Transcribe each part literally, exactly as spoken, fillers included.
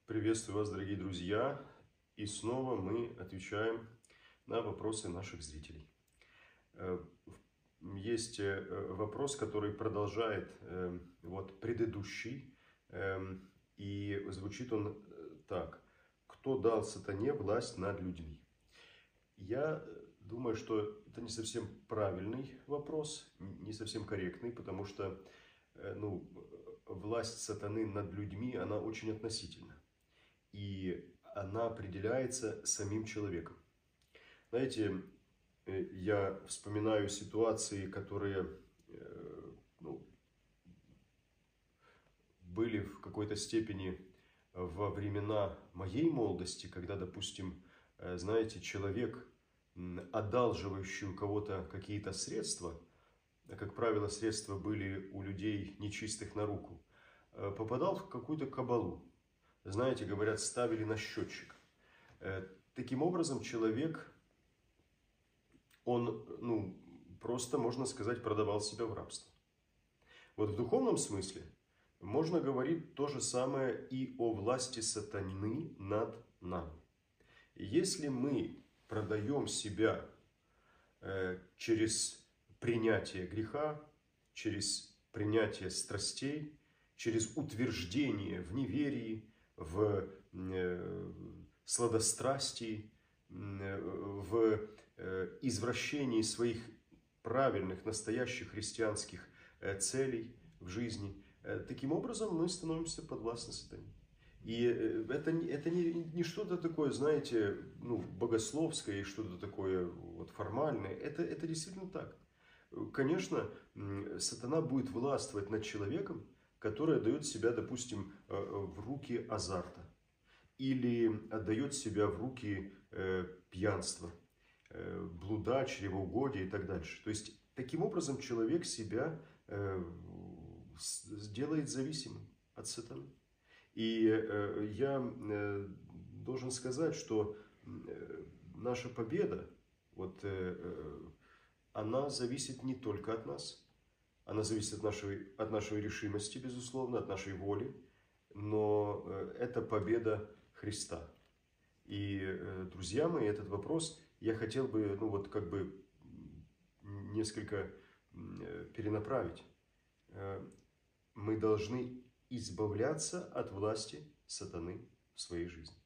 Приветствую вас, дорогие друзья! И снова мы отвечаем на вопросы наших зрителей. Есть вопрос, который продолжает вот предыдущий, и звучит он так: кто дал сатане власть над людьми? Я думаю, что это не совсем правильный вопрос, не совсем корректный, потому что ну, власть сатаны над людьми, она очень относительна. И она определяется самим человеком. Знаете, я вспоминаю ситуации, которые ну, были в какой-то степени во времена моей молодости, когда, допустим, знаете, человек, одалживающий у кого-то какие-то средства, как правило, средства были у людей нечистых на руку, попадал в какую-то кабалу. Знаете, говорят, ставили на счетчик. Таким образом, человек, он, ну, просто, можно сказать, продавал себя в рабство. Вот в духовном смысле можно говорить то же самое и о власти сатаны над нами. Если мы продаем себя через принятие греха, через принятие страстей, через утверждение в неверии, в сладострастии, в извращении своих правильных, настоящих христианских целей в жизни, таким образом мы становимся подвластны сатане. И это, это не, не что-то такое, знаете, ну, богословское и что-то такое вот формальное. Это, это действительно так. Конечно, сатана будет властвовать над человеком, который отдает себя, допустим, в руки азарта. Или отдает себя в руки пьянства, блуда, чревоугодия и так дальше. То есть, таким образом человек себя сделает зависимым от сатаны. И я должен сказать, что наша победа, вот, она зависит не только от нас. Она зависит от нашей, от нашей решимости, безусловно, от нашей воли. Но это победа Христа. И, друзья мои, этот вопрос я хотел бы, ну вот, как бы несколько перенаправить. Мы должны избавляться от власти сатаны в своей жизни.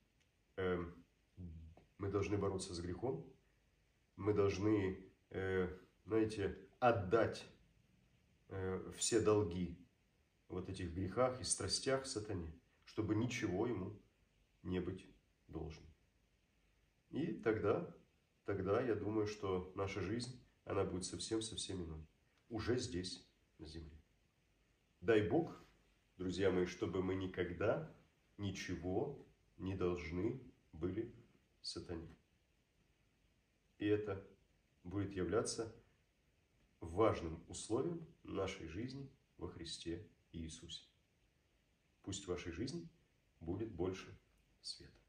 Мы должны бороться с грехом. Мы должны, знаете, отдать все долги вот этих грехах и страстях сатане, чтобы ничего ему не быть должным. И тогда, тогда я думаю, что наша жизнь, она будет совсем-совсем иной. Уже здесь, на земле. Дай Бог, друзья мои, чтобы мы никогда ничего не должны были сатане. И это будет являться важным условием нашей жизни во Христе Иисусе. Пусть в вашей жизни будет больше света.